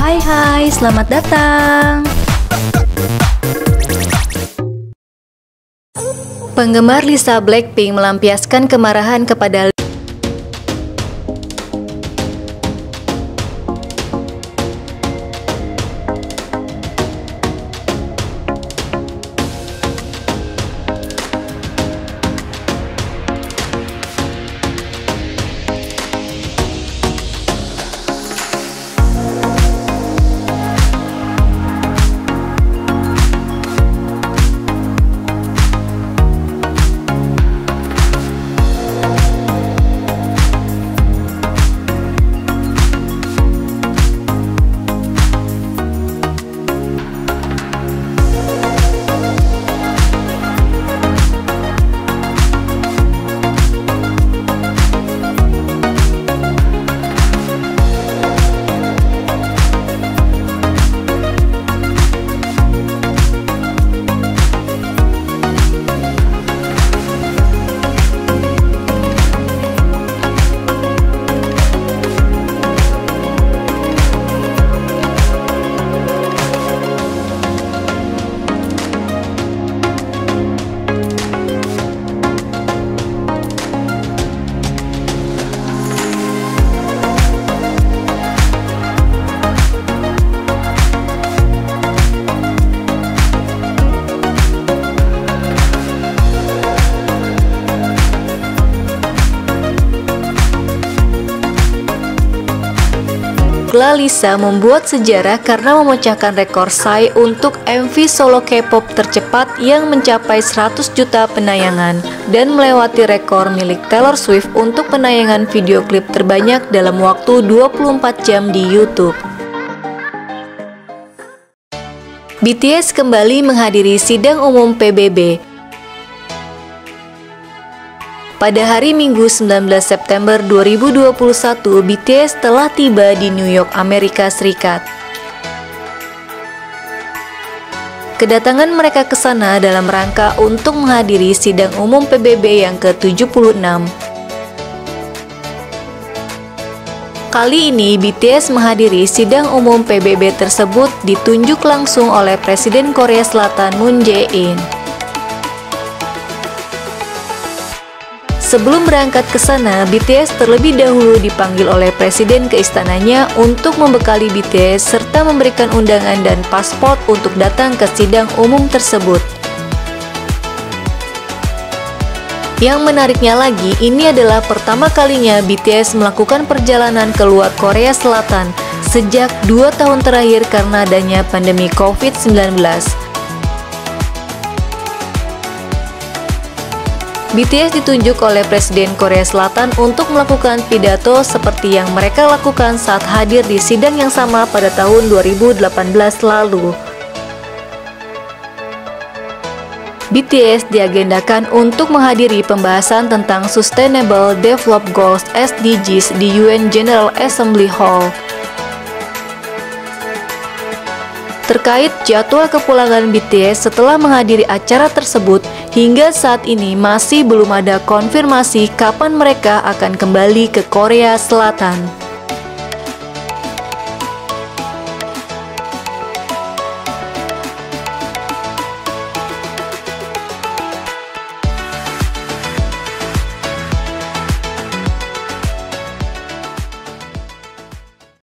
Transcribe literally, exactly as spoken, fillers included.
Hai hai, selamat datang. Penggemar Lisa Blackpink melampiaskan kemarahan kepada Lisa membuat sejarah karena memecahkan rekor Psy untuk M V solo K-pop tercepat yang mencapai seratus juta penayangan dan melewati rekor milik Taylor Swift untuk penayangan video klip terbanyak dalam waktu dua puluh empat jam di YouTube. B T S kembali menghadiri sidang umum P B B. Pada hari Minggu sembilan belas September dua ribu dua puluh satu, B T S telah tiba di New York, Amerika Serikat. Kedatangan mereka ke sana dalam rangka untuk menghadiri sidang umum P B B yang ke tujuh puluh enam. Kali ini B T S menghadiri sidang umum P B B tersebut ditunjuk langsung oleh Presiden Korea Selatan Moon Jae-in. Sebelum berangkat ke sana, B T S terlebih dahulu dipanggil oleh Presiden ke istananya untuk membekali B T S serta memberikan undangan dan paspor untuk datang ke sidang umum tersebut. Yang menariknya lagi, ini adalah pertama kalinya B T S melakukan perjalanan keluar Korea Selatan sejak dua tahun terakhir karena adanya pandemi COVID sembilan belas. B T S ditunjuk oleh Presiden Korea Selatan untuk melakukan pidato seperti yang mereka lakukan saat hadir di sidang yang sama pada tahun dua ribu delapan belas lalu. B T S diagendakan untuk menghadiri pembahasan tentang Sustainable Development Goals S D Gs di U N General Assembly Hall. Terkait jadwal kepulangan B T S setelah menghadiri acara tersebut, hingga saat ini masih belum ada konfirmasi kapan mereka akan kembali ke Korea Selatan.